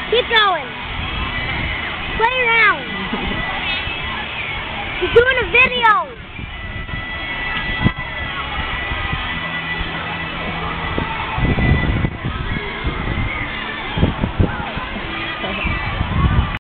Keep going. Play around. He's doing a video.